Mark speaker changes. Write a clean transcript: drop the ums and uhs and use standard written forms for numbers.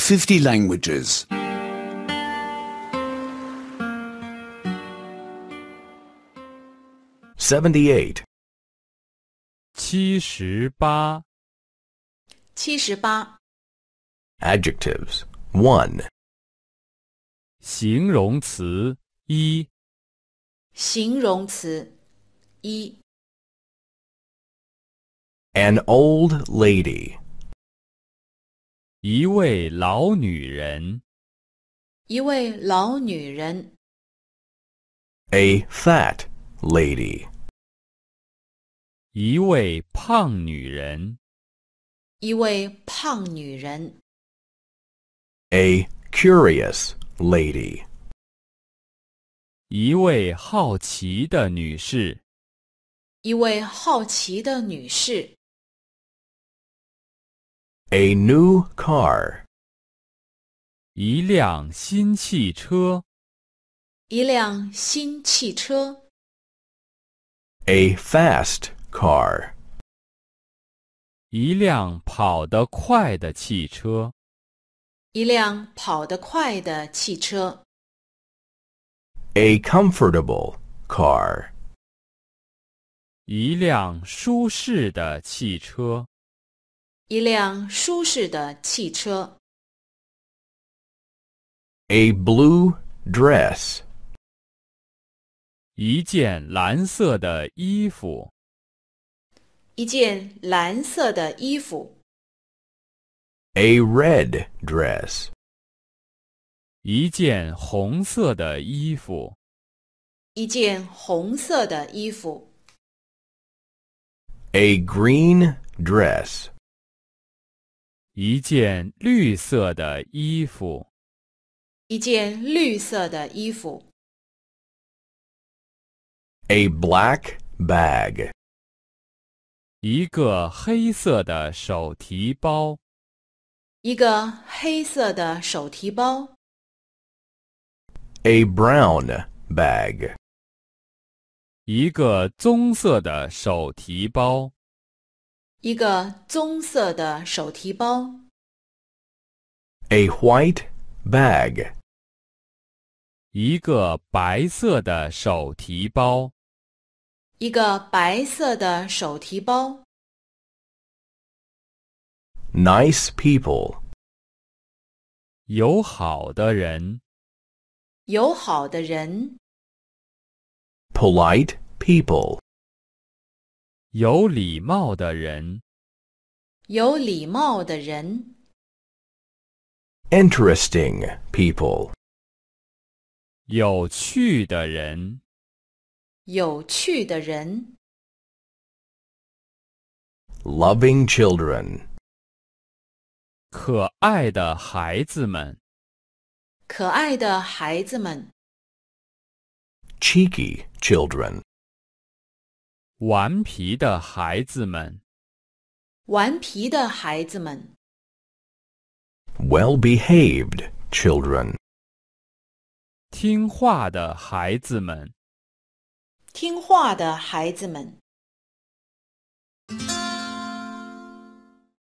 Speaker 1: 50 languages.
Speaker 2: 78.
Speaker 3: 78.
Speaker 4: 78.
Speaker 2: Adjectives. 1.
Speaker 3: 形容词1，
Speaker 4: 形容词1，
Speaker 2: An old lady.
Speaker 3: 一位老女人，
Speaker 4: 一位老女人，
Speaker 2: A fat lady.
Speaker 3: 一位胖女人，
Speaker 4: 一位胖女人，
Speaker 2: A curious lady.
Speaker 3: 一位好奇的女士，
Speaker 4: 一位好奇的女士，
Speaker 2: A new car.
Speaker 3: 一辆新汽车，
Speaker 4: 一辆新汽车，
Speaker 2: A fast car.
Speaker 3: 一辆跑得快的汽车，
Speaker 4: 一辆跑得快的汽车，
Speaker 2: A comfortable car.
Speaker 3: 一辆舒适的汽车，
Speaker 4: 一辆舒适的汽车，
Speaker 2: A blue dress.
Speaker 3: 一件蓝色的衣服，
Speaker 4: 一件蓝色的衣服，
Speaker 2: A red dress.
Speaker 3: 一件红色的衣服，
Speaker 4: 一件红色的衣服，
Speaker 2: A green dress.
Speaker 3: 一件绿色的衣服，
Speaker 4: 一件绿色的衣服，
Speaker 2: A black bag.
Speaker 3: 一个黑色的手提包，
Speaker 4: 一个黑色的手提包，
Speaker 2: A brown bag.
Speaker 3: 一个棕色的手提包，
Speaker 4: 一个棕色的手提包，
Speaker 2: A white bag.
Speaker 3: 一个白色的手提包，
Speaker 4: 一个白色的手提包，
Speaker 2: Nice people.
Speaker 3: 友好的人，
Speaker 4: 友好的人，
Speaker 2: Polite people.
Speaker 3: 有礼貌的人，
Speaker 4: 有礼貌的人，
Speaker 2: Interesting people.
Speaker 3: 有趣的人，
Speaker 4: 有趣的人，
Speaker 2: Loving children.
Speaker 3: 可爱的孩子们，
Speaker 4: 可爱的孩子们，
Speaker 2: Cheeky children.
Speaker 3: 顽皮的孩子们，
Speaker 4: 顽皮的孩子们，
Speaker 2: Well-behaved children.
Speaker 3: 听话的孩子们。
Speaker 4: 听话的孩子们。